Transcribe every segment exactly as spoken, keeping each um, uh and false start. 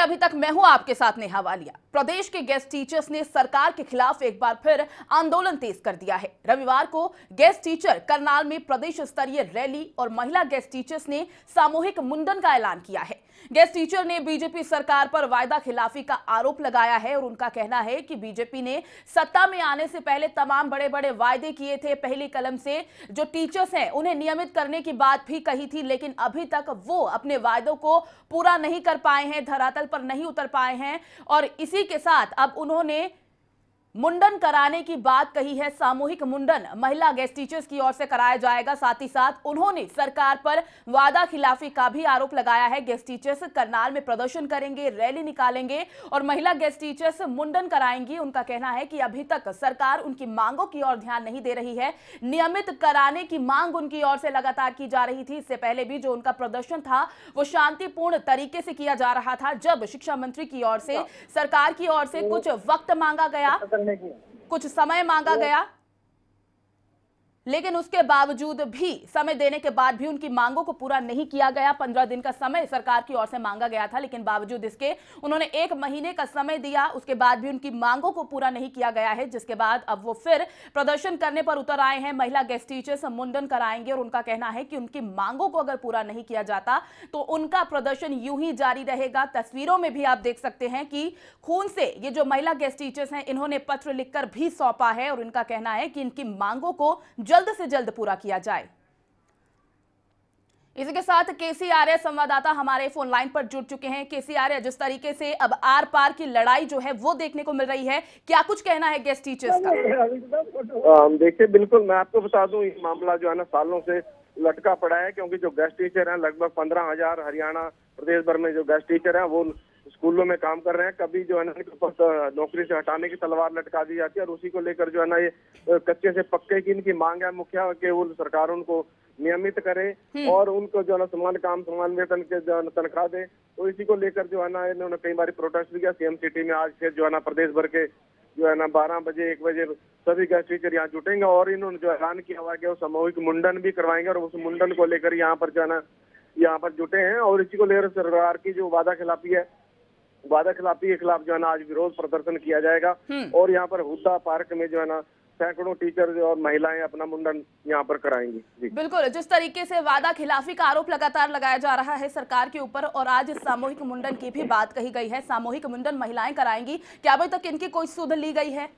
अभी तक मैं हूं आपके साथ नेहा वालिया। प्रदेश के गेस्ट टीचर्स ने सरकार के खिलाफ एक बार फिर आंदोलन तेज कर दिया है। रविवार को गेस्ट टीचर करनाल में प्रदेश स्तरीय रैली और महिला गेस्ट टीचर्स ने सामूहिक मुंडन का ऐलान किया है। गेस्ट टीचर ने बीजेपी सरकार पर वायदा खिलाफी का आरोप लगाया है और उनका कहना है कि बीजेपी ने सत्ता में आने से पहले तमाम बड़े बड़े वायदे किए थे। पहली कलम से जो टीचर्स हैं उन्हें नियमित करने की बात भी कही थी, लेकिन अभी तक वो अपने वायदों को पूरा नहीं कर पाए हैं, धरातल पर नहीं उतर पाए हैं। और इसी के साथ अब उन्होंने मुंडन कराने की बात कही है। सामूहिक मुंडन महिला गेस्ट टीचर्स की ओर से कराया जाएगा। साथ ही साथ उन्होंने सरकार पर वादा खिलाफी का भी आरोप लगाया है। गेस्ट टीचर्स करनाल में प्रदर्शन करेंगे, रैली निकालेंगे और महिला गेस्ट टीचर्स मुंडन कराएंगी। उनका कहना है कि अभी तक सरकार उनकी मांगों की ओर ध्यान नहीं दे रही है। नियमित कराने की मांग उनकी ओर से लगातार की जा रही थी। इससे पहले भी जो उनका प्रदर्शन था वो शांतिपूर्ण तरीके से किया जा रहा था। जब शिक्षा मंत्री की ओर से, सरकार की ओर से कुछ वक्त मांगा गया, कुछ समय मांगा गया, लेकिन उसके बावजूद भी, समय देने के बाद भी उनकी मांगों को पूरा नहीं किया गया। पंद्रह दिन का समय सरकार की ओर से मांगा गया था, लेकिन बावजूद इसके उन्होंने एक महीने का समय दिया। उसके बाद भी उनकी मांगों को पूरा नहीं किया गया है, जिसके बाद अब वो फिर प्रदर्शन करने पर उतर आए हैं। महिला गेस्ट टीचर्स मुंडन कराएंगे और उनका कहना है कि उनकी मांगों को अगर पूरा नहीं किया जाता तो उनका प्रदर्शन यूं ही जारी रहेगा। तस्वीरों में भी आप देख सकते हैं कि खून से ये जो महिला गेस्ट टीचर्स हैं इन्होंने पत्र लिखकर भी सौंपा है और इनका कहना है कि इनकी मांगों को जल्द से जल्द पूरा किया जाए। इसी के साथ केसी आर्य संवाददाता हमारे फोन लाइन पर जुड़ चुके हैं। केसी आर्य, जिस तरीके से अब आर पार की लड़ाई जो है वो देखने को मिल रही है, क्या कुछ कहना है गेस्ट टीचर्स का? देखिए, बिल्कुल मैं आपको बता दूं, ये मामला जो है ना सालों से लटका पड़ा है, क्योंकि जो गेस्ट टीचर हैं लगभग पंद्रह हजार हरियाणा प्रदेश भर में जो गेस्ट टीचर हैं वो स्कूलों में काम कर रहे हैं। कभी जो है ना नौकरी से हटाने की तलवार लटका दी जाती है और उसी को लेकर जो है ना ये कच्चे से पक्के की इनकी मांग है मुखिया कि वो सरकार उनको नियमित करे और उनको जो है ना समान काम समान वेतन के जो है तनख्वाह दे। तो इसी को लेकर जो है ना इन्होंने कई बार प्रोटेस्ट भी किया। सीएम सिटी में आज फिर जो है ना प्रदेश भर के जो है ना बारह बजे एक बजे सभी गेस्ट टीचर यहाँ जुटेंगे और इन्होंने जो ऐलान किया हुआ कि वो सामूहिक मुंडन भी करवाएंगे और उस मुंडन को लेकर यहाँ पर जो है ना यहाँ पर जुटे हैं। और इसी को लेकर सरकार की जो वादा खिलाफी है, वादा खिलाफी के खिलाफ जो है ना आज विरोध प्रदर्शन किया जाएगा और यहाँ पर हुड्डा पार्क में जो है ना सैकड़ों टीचर और महिलाएं अपना मुंडन यहाँ पर कराएंगी। बिल्कुल, जिस तरीके से वादा खिलाफी का आरोप लगातार लगाया जा रहा है सरकार के ऊपर और आज इस सामूहिक मुंडन की भी बात कही गई है। सामूहिक मुंडन महिलाएं कराएंगी, क्या अभी तक इनकी कोई सुध ली गई है?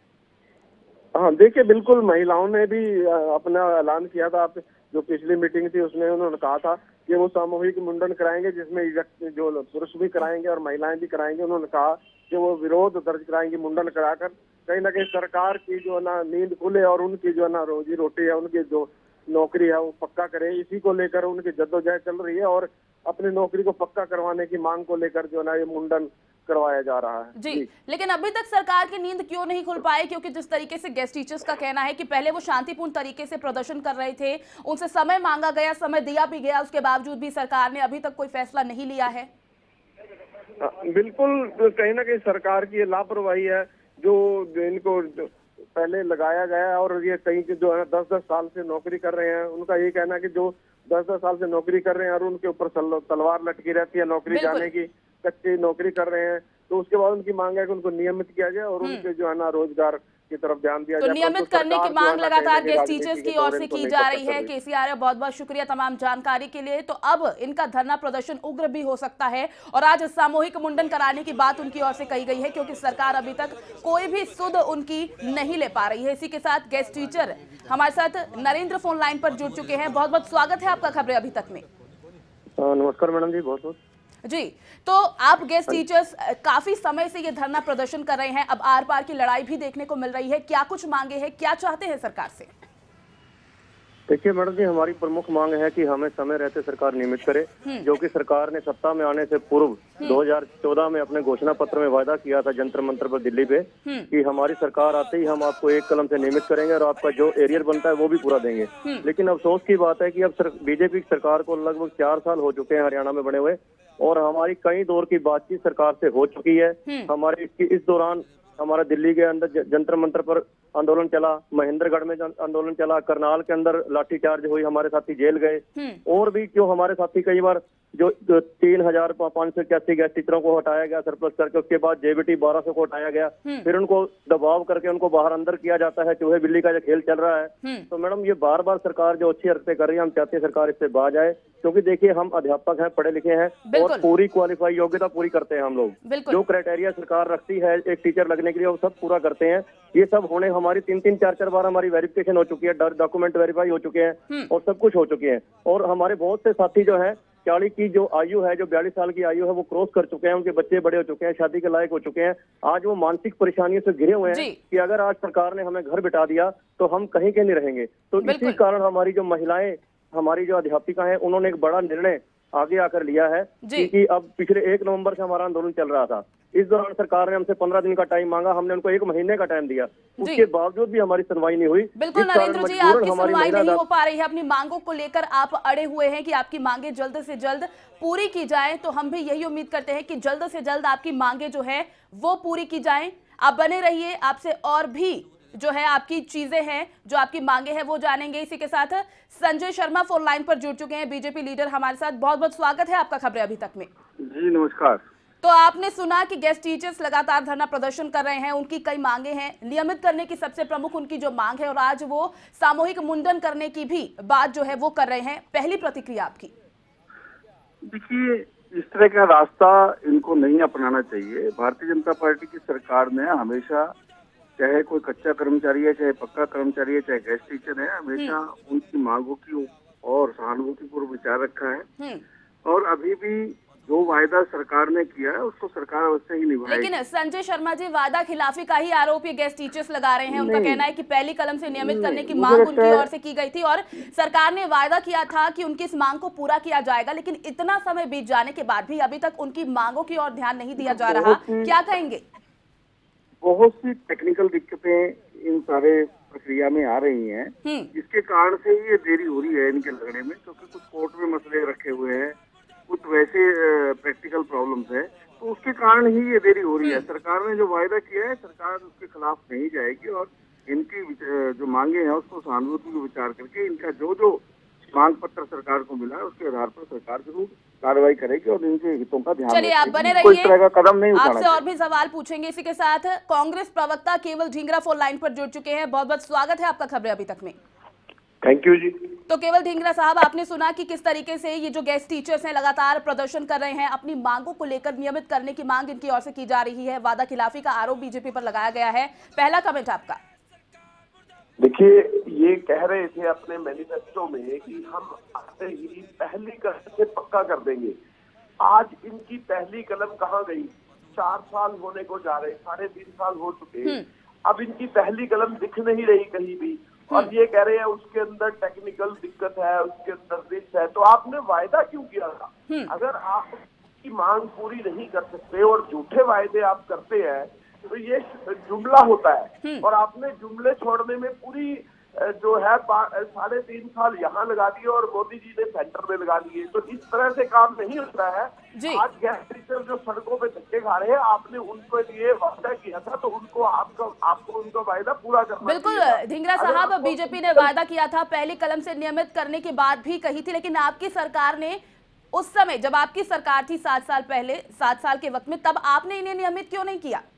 हाँ, देखिए, बिल्कुल महिलाओं ने भी अपना ऐलान किया था। जो पिछली मीटिंग थी उसमें उन्होंने कहा था कि वो सामूहिक मुंडन कराएंगे, जिसमें जो पुरुष भी कराएंगे और महिलाएं भी कराएंगे। उन्होंने कहा कि वो विरोध दर्ज कराएंगे मुंडन कराकर, कहीं ना कहीं सरकार की जो ना नींद खुले और उनकी जो ना रोजी रोटी है, उनकी जो नौकरी है वो पक्का करे। इसी को लेकर उनकी जद्दोजहद चल रही है और अपनी नौकरी को पक्का करवाने की मांग को लेकर जो ना ये मुंडन करवाया जा रहा है। जी, जी। लेकिन अभी तक सरकार की नींद क्यों नहीं खुल पाए? क्योंकि जिस तरीके से गेस्ट टीचर्स का कहना है कि पहले वो शांतिपूर्ण तरीके से प्रदर्शन कर रहे थे, उनसे समय मांगा गया, समय दिया भी गया, उसके बावजूद भी सरकार ने अभी तक कोई फैसला नहीं लिया है। बिल्कुल, कहीं ना कहीं सरकार की लापरवाही है जो इनको पहले लगाया गया और ये कहीं जो है दस दस साल से नौकरी कर रहे हैं। उनका ये कहना है कि जो दस दस साल से नौकरी कर रहे हैं और उनके ऊपर तलवार लटकी रहती है नौकरी जाने की, कच्ची नौकरी कर रहे हैं, तो उसके बाद उनकी मांग है कि उनको नियमित किया जाए और उनके जो है ना रोजगार की तरफ ध्यान दिया जाए। तो नियमित करने की मांग लगातार गेस्ट टीचर्स की ओर से की जा रही है। केसी आर्य, बहुत बहुत शुक्रिया तमाम जानकारी के लिए। तो अब इनका धरना प्रदर्शन उग्र भी हो सकता है और आज सामूहिक मुंडन कराने की बात उनकी ओर से कही गई है, क्योंकि सरकार अभी तक कोई भी सुध उनकी नहीं ले पा रही है। इसी के साथ गेस्ट टीचर हमारे साथ नरेंद्र फोन लाइन पर जुड़ चुके हैं। बहुत बहुत स्वागत है आपका खबरें अभी तक में। नमस्कार मैडम जी, बहुत बहुत जी। तो आप गेस्ट टीचर्स काफी समय से ये धरना प्रदर्शन कर रहे हैं, अब आर पार की लड़ाई भी देखने को मिल रही है, क्या कुछ मांगे हैं, क्या चाहते हैं सरकार से? देखिए मैडम जी, हमारी प्रमुख मांग है कि हमें समय रहते सरकार नियमित करे, जो कि सरकार ने सत्ता में आने से पूर्व दो हज़ार चौदह में अपने घोषणा पत्र में वायदा किया था जंतर मंतर पर दिल्ली पे कि हमारी सरकार आते ही हम आपको एक कलम से नियमित करेंगे और आपका जो एरियर बनता है वो भी पूरा देंगे। लेकिन अफसोस की बात है कि अब बीजेपी की सरकार को लगभग चार साल हो चुके हैं हरियाणा में बने हुए और हमारी कई दौर की बातचीत सरकार से हो चुकी है। हमारे इस दौरान हमारा दिल्ली के अंदर ज- जंतर मंतर पर आंदोलन चला, महेंद्रगढ़ में जन- आंदोलन चला, करनाल के अंदर लाठीचार्ज हुई, हमारे साथी जेल गए। और भी जो हमारे साथी कई बार जो, जो तीन हजार पाँच सौ इक्यासी गैस टीचरों को हटाया गया सरप्लस करके, उसके बाद जेबीटी बारह सौ को हटाया गया, फिर उनको दबाव करके उनको बाहर अंदर किया जाता है। चूहे बिल्ली का जो खेल चल रहा है। तो मैडम ये बार बार सरकार जो अच्छी हरकतें कर रही है, हम चाहते हैं सरकार इससे बाज आए, क्योंकि देखिए हम अध्यापक हैं, पढ़े लिखे हैं और पूरी क्वालिफाई योग्यता पूरी करते हैं। हम लोग जो क्राइटेरिया सरकार रखती है एक टीचर लगने के लिए वो सब पूरा करते हैं। ये सब होने हमारी तीन तीन चार चार बार हमारी वेरिफिकेशन हो चुकी है, डॉक्यूमेंट वेरीफाई हो चुके हैं और सब कुछ हो चुके हैं। और हमारे बहुत से साथी जो है चालीस की जो आयु है, जो बयालीस साल की आयु है, वो क्रॉस कर चुके हैं, उनके बच्चे बड़े हो चुके हैं, शादी के लायक हो चुके हैं। आज वो मानसिक परेशानियों से घिरे हुए हैं कि अगर आज सरकार ने हमें घर बिठा दिया तो हम कहीं के नहीं रहेंगे। तो इसी कारण हमारी जो महिलाएं, हमारी जो अध्यापिका हैं, उन्होंने एक बड़ा निर्णय आगे आकर लिया है कि अब पिछले एक नवंबर से हमारा आंदोलन चल रहा था। इस दौरान सरकार ने हमसे पंद्रह दिन का टाइम मांगा, हमने उनको एक महीने का टाइम दिया, उसके बावजूद भी हमारी सुनवाई नहीं हुई। बिल्कुल नरेंद्र जी, आपकी सुनवाई नहीं हो पा रही है, अपनी मांगों को लेकर आप अड़े हुए हैं कि आपकी मांगे जल्द से जल्द पूरी की जाए। तो हम भी यही उम्मीद करते हैं कि जल्द से जल्द आपकी मांगे जो है वो पूरी की जाए। आप बने रहिए, आपसे और भी जो है आपकी चीजें हैं, जो आपकी मांगे हैं वो जानेंगे। इसी के साथ संजय शर्मा फोन लाइन पर जुड़ चुके हैं, बीजेपी लीडर हमारे साथ। बहुत बहुत स्वागत है आपका खबरें अभी तक में। जी नमस्कार। तो आपने सुना कि गेस्ट टीचर्स लगातार धरना प्रदर्शन कर रहे हैं, उनकी कई मांगे हैं, नियमित करने की सबसे प्रमुख उनकी जो मांग है, और आज वो सामूहिक मुंडन करने की भी बात जो है वो कर रहे हैं। पहली प्रतिक्रिया आपकी? देखिए, इस तरह का रास्ता इनको नहीं अपनाना चाहिए। भारतीय जनता पार्टी की सरकार ने हमेशा, चाहे कोई कच्चा कर्मचारी है, चाहे पक्का कर्मचारी है, चाहे गेस्ट टीचर है, हमेशा उनकी मांगों की और सहानुभूतिपूर्वक विचार रखा है। और अभी भी जो वायदा सरकार ने किया है उसको सरकार अवश्य ही निभाएगी। लेकिन संजय शर्मा जी, वादा खिलाफी का ही आरोप ये गेस्ट टीचर्स लगा रहे हैं। उनका कहना है कि पहली कलम से नियमित करने की मांग उनकी ओर से की गई थी और सरकार ने वादा किया था कि उनकी इस मांग को पूरा किया जाएगा, लेकिन इतना समय बीत जाने के बाद भी अभी तक उनकी मांगों की ओर ध्यान नहीं दिया जा रहा। क्या कहेंगे? बहुत सी टेक्निकल दिक्कतें इन सारे प्रक्रिया में आ रही हैं, जिसके कारण से ये देरी हो रही है इनके लगने में, क्योंकि कुछ कोर्ट में मसले रखे हुए हैं, कुछ वैसे प्रैक्टिकल प्रॉब्लम्स है, तो उसके कारण ही ये देरी हो रही है। सरकार ने जो वायदा किया है, सरकार उसके खिलाफ नहीं जाएगी और इनकी जो मांगे हैं उसको सहानुभूति को विचार करके इनका जो जो मांग पत्र सरकार को मिला है उसके आधार पर सरकार जरूर कार्रवाई करेगी और इनके हितों का ध्यान चलिए आप बने रहिए, कोई तरह का कदम नहीं उठाना। आपसे और भी सवाल पूछेंगे। इसी के साथ कांग्रेस प्रवक्ता केवल ढींगरा फोन लाइन पर जुड़ चुके हैं। बहुत बहुत स्वागत है आपका खबरें अभी तक में। थैंक यू जी। तो केवल ढींगरा साहब, आपने सुना कि किस तरीके से ये जो गेस्ट टीचर्स हैं लगातार प्रदर्शन कर रहे हैं, अपनी मांगों को लेकर नियमित करने की मांग इनकी ओर से की जा रही है, वादा खिलाफी का आरोप बीजेपी पर लगाया गया है। पहला कमेंट आपका? देखिए, ये कह रहे थे अपने मैनिफेस्टो में कि हम आते ही पहली कलम से पक्का कर देंगे। आज इनकी पहली कलम कहाँ गई? चार साल होने को जा रहे, साढ़े तीन साल हो चुके, अब इनकी पहली कलम दिख नहीं रही कहीं भी। और ये कह रहे हैं उसके अंदर टेक्निकल दिक्कत है, उसके अंदर रिस्क है। तो आपने वायदा क्यों किया था? अगर आप की मांग पूरी नहीं कर सकते और झूठे वायदे आप करते हैं तो ये जुमला होता है। और आपने जुमले छोड़ने में पूरी जो है साढ़े तीन साल यहाँ लगा दिए और मोदी जी ने सेंटर में लगा दिए। तो इस तरह से काम नहीं होता है। आज गेस्ट टीचर जो सड़कों पे धक्के खा रहे हैं, आपने उनको लिए वादा किया था तो उनको आपका आपको उनका वायदा पूरा करना। बिल्कुल ढींगरा साहब, बीजेपी ने वादा किया था, पहली कलम से नियमित करने की बात भी कही थी, लेकिन आपकी सरकार ने उस समय, जब आपकी सरकार थी सात साल पहले, सात साल के वक्त में, तब आपने इन्हें नियमित क्यों नहीं किया?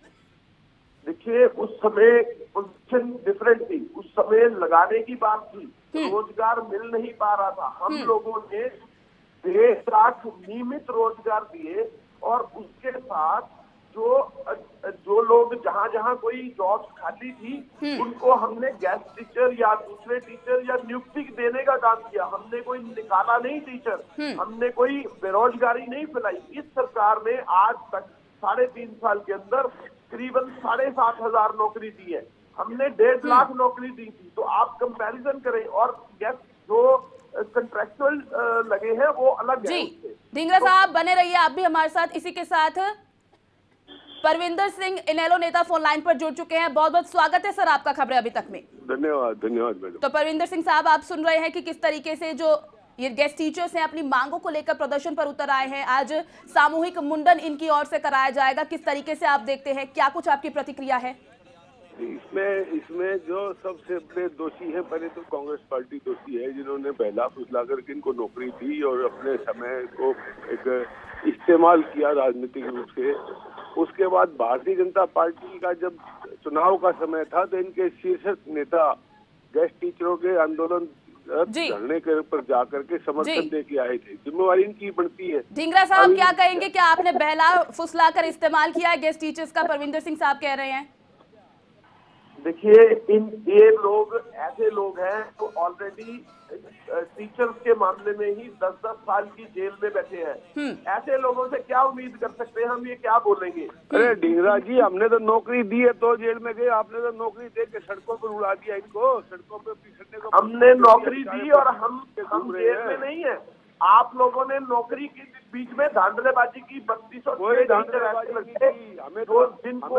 देखिए, उस समय पोजीशन डिफरेंट थी, उस समय लगाने की बात थी, रोजगार मिल नहीं पा रहा था। हम लोगों ने डेढ़ लाख नियमित रोजगार दिए और उसके साथ जो जो लोग जहां जहां कोई जॉब्स खाली थी उनको हमने गेस्ट टीचर या दूसरे टीचर या नियुक्ति देने का काम किया। हमने कोई निकाला नहीं टीचर, हमने कोई बेरोजगारी नहीं फैलाई। इस सरकार ने आज तक साढ़े तीन साल के अंदर करीबन साढ़े सात हजार नौकरी दी है, हमने डेढ़ लाख नौकरी दी थी। तो आप कंपैरिजन करें, और गेस्ट जो कंट्रैक्चुअल लगे हैं वो अलग है। ढींगरा साहब बने रहिए आप भी हमारे साथ। इसी के साथ परविंदर सिंह इनेलो नेता फोन लाइन पर जुड़ चुके हैं। बहुत बहुत स्वागत है सर आपका खबरें अभी तक में। धन्यवाद धन्यवाद मैडम। तो परविंदर सिंह साहब, आप सुन रहे हैं कि किस तरीके से जो ये गेस्ट टीचर्स हैं, अपनी मांगों को लेकर प्रदर्शन पर उतर आए हैं। आज सामूहिक मुंडन इनकी ओर से कराया जाएगा, किस तरीके से आप देखते हैं, क्या कुछ आपकी प्रतिक्रिया है? इसमें इसमें जो सबसे बड़े दोषी हैं, पहले तो कांग्रेस पार्टी दोषी है, जिन्होंने बहला फुसला करके इनको नौकरी दी और अपने समय को एक इस्तेमाल किया राजनीतिक रूप से। उसके बाद भारतीय जनता पार्टी का जब चुनाव का समय था तो इनके शीर्ष नेता गेस्ट टीचरों के आंदोलन धरने के ऊपर जाकर के समर्थन दे के आए थे। जिम्मेवारी इनकी बनती है। ढींगरा साहब क्या कहेंगे, क्या आपने बहला फुसला कर इस्तेमाल किया है गेस्ट टीचर्स का? परविंदर सिंह साहब कह रहे हैं। देखिए, इन ये लोग ऐसे लोग हैं जो ऑलरेडी टीचर्स के मामले में ही दस दस साल की जेल में बैठे हैं। ऐसे लोगों से क्या उम्मीद कर सकते हैं हम, ये क्या बोलेंगे? अरे ढींगरा जी, हमने तो नौकरी दी है तो जेल में गए, आपने तो नौकरी दे के सड़कों पर उड़ा दिया इनको। सड़कों पे पिछड़ने को हमने नौकरी दी और हम हम जेल में नहीं है। आप लोगों ने नौकरी के बीच में धांधलेबाजी की। बत्तीस सौ हमें तो जिनको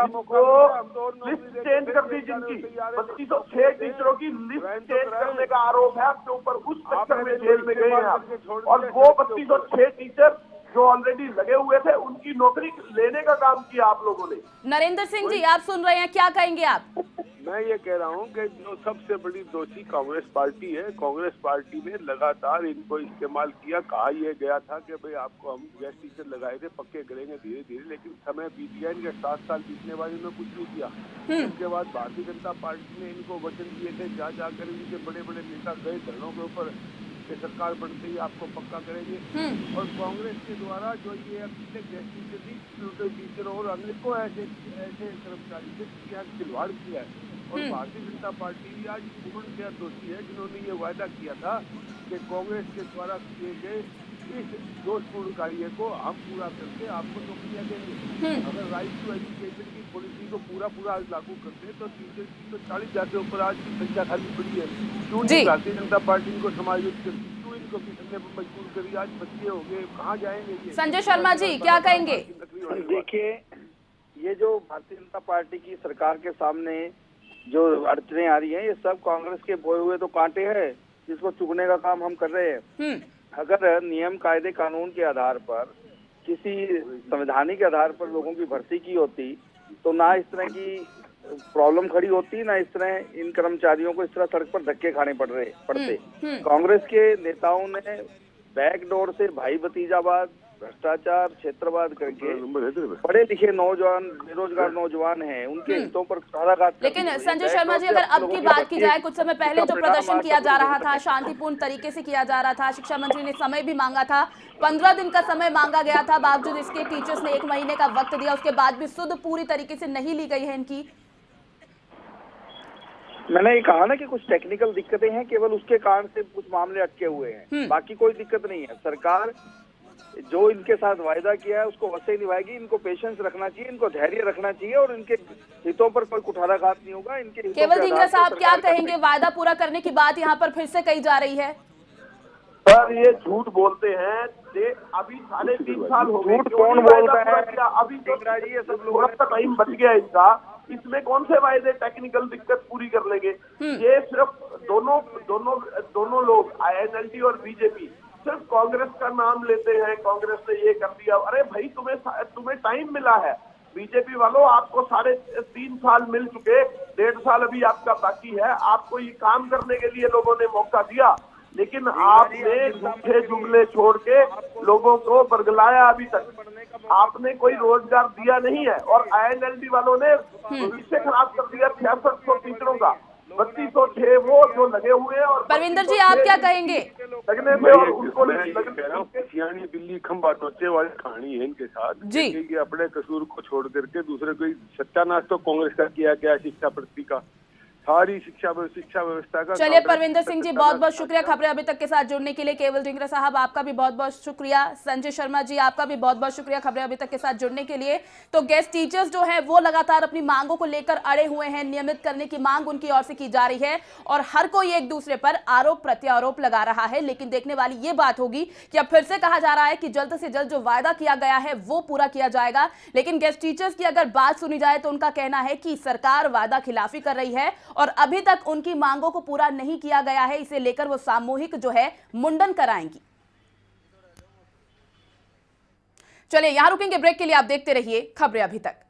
लिस्ट चेंज कर दी, जिनकी बत्तीस सौ छह टीचरों की लिस्ट चेंज करने का आरोप है आपके ऊपर, उस चक्कर में जेल में गए हैं आप। और वो बत्तीस सौ छह टीचर जो ऑलरेडी लगे हुए थे, उनकी नौकरी लेने का काम किया आप लोगों ने। नरेंद्र सिंह जी, आप सुन रहे हैं, क्या कहेंगे आप? मैं ये कह रहा हूँ कि जो सबसे बड़ी दोषी कांग्रेस पार्टी है, कांग्रेस पार्टी ने लगातार इनको इस्तेमाल किया। कहा यह गया था कि भाई आपको हम गेस्ट टीचर लगाए थे, पक्के करेंगे धीरे धीरे, लेकिन समय बीत गया, इनके सात साल बीतने बाद इन्होंने कुछ नहीं किया। उसके बाद भारतीय जनता पार्टी ने इनको वचन दिए थे, जा जाकर इनके बड़े बड़े नेता गए धरनों के ऊपर कि सरकार बनते ही आपको पक्का करेंगे। और कांग्रेस के द्वारा जो ये अपने गेस्ट टीचर टीचर और अनेकों ऐसे ऐसे कर्मचारी से खिलवाड़ किया है। और भारतीय जनता पार्टी भी आज पूर्ण क्या दोषी है, जिन्होंने ये वायदा किया था कि कांग्रेस के द्वारा किए गए इस दोषपूर्ण कार्य को हम पूरा करके आपको नौकरियां देंगे। अगर राइट टू एजुकेशन की पॉलिसी को पूरा पूरा आज लागू करते हैं तो टीचर की तो चालीस हजार के ऊपर आज की संख्या खाली पड़ी है। क्यों नहीं भारतीय जनता पार्टी इनको समायोजित करती, क्यों इनको पिछड़ने पर मजबूर करी? आज बच्चे हो गए, कहाँ जाएंगे? संजय शर्मा जी क्या कहेंगे? देखिए, ये जो भारतीय जनता पार्टी की सरकार के सामने जो अड़चने आ रही हैं, ये सब कांग्रेस के बोए हुए तो कांटे हैं, जिसको चुगने का काम हम कर रहे हैं। अगर नियम कायदे कानून के आधार पर, किसी संवैधानिक आधार पर लोगों की भर्ती की होती तो ना इस तरह की प्रॉब्लम खड़ी होती, ना इस तरह इन कर्मचारियों को इस तरह सड़क पर धक्के खाने पड़ रहे पड़ते। कांग्रेस के नेताओं ने बैकडोर से भाई भतीजावाद, भ्रष्टाचार, क्षेत्रवाद करके पढ़े लिखे नौजवान, बेरोजगार नौजवान हैं, उनके हितों पर कुठाराघात। लेकिन संजय शर्मा जी, अगर अब की बात की जाए, कुछ समय पहले जो प्रदर्शन किया जा रहा था, शांतिपूर्ण तरीके से किया जा रहा था, शिक्षा मंत्री ने समय भी मांगा था, पंद्रह दिन का समय मांगा गया था, बावजूद इसके टीचर्स ने एक महीने का वक्त दिया, उसके बाद भी सुध पूरी तरीके से नहीं ली गई है इनकी। मैंने ये कहा ना कि कुछ टेक्निकल दिक्कतें हैं, केवल उसके कारण से कुछ मामले अटके हुए हैं, बाकी कोई दिक्कत नहीं है। सरकार जो इनके साथ वायदा किया है उसको वैसे ही निभाएगी। इनको पेशेंस रखना चाहिए, इनको धैर्य रखना चाहिए और इनके हितों पर कोई कुठाराघात नहीं होगा। इनके केवल ढींगरा साहब क्या कहेंगे, वायदा पूरा करने की बात यहाँ पर फिर से कही जा रही है? सर, ये झूठ बोलते हैं। अभी साढ़े तीन साल हो गए, झूठ कौन बोलता है? अभी तो ये सब लोगों का टाइम बच गया इनका, इसमें कौन से वायदे टेक्निकल दिक्कत पूरी कर लेंगे? ये सिर्फ दोनों दोनों दोनों लोग आई एन एल टी और बीजेपी सिर्फ कांग्रेस का नाम लेते हैं, कांग्रेस ने ये कर दिया। अरे भाई, तुम्हें तुम्हें टाइम मिला है। बीजेपी वालों, आपको साढ़े तीन साल मिल चुके, डेढ़ साल अभी आपका बाकी है। आपको ये काम करने के लिए लोगों ने मौका दिया, लेकिन आपने झूठे जुमले छोड़ के लोगों को बरगलाया। अभी तक आपने कोई रोजगार दिया नहीं है और आई एन एल टी वालों ने भविष्य खराब कर दिया छियासठ सौ टीचरों का। बत्तीस सौ छह वो जो लगे हुए हैं। और परविंदर जी, आप क्या कहेंगे? लगने में और उनको सियानी बिल्ली खंबा टोचे वाली कहानी है इनके साथ जी, कि अपने कसूर को छोड़ करके दूसरे कोई सत्यानाश तो कांग्रेस का किया क्या शिक्षा प्रति का, सारी शिक्षा शिक्षा व्यवस्था का। चलिए परविंदर सिंह जी, बहुत बहुत शुक्रिया खबरें अभी तक के साथ जुड़ने के लिए। केवल ढींगरा साहब, आपका भी बहुत बहुत शुक्रिया। संजय शर्मा जी, आपका भी बहुत बहुत शुक्रिया खबरें अभी तक के साथ जुड़ने के लिए। तो गेस्ट टीचर्स जो है वो लगातार अपनी मांगों को लेकर अड़े हुए हैं, नियमित करने की मांग उनकी ओर से की जा रही है और हर कोई एक दूसरे पर आरोप प्रत्यारोप लगा रहा है। लेकिन देखने वाली ये बात होगी कि अब फिर से कहा जा रहा है कि जल्द से जल्द जो वायदा किया गया है वो पूरा किया जाएगा। लेकिन गेस्ट टीचर्स की अगर बात सुनी जाए तो उनका कहना है कि सरकार वायदा खिलाफी कर रही है और अभी तक उनकी मांगों को पूरा नहीं किया गया है। इसे लेकर वो सामूहिक जो है मुंडन कराएंगी। चलिए यहां रुकेंगे ब्रेक के लिए, आप देखते रहिए खबरें अभी तक।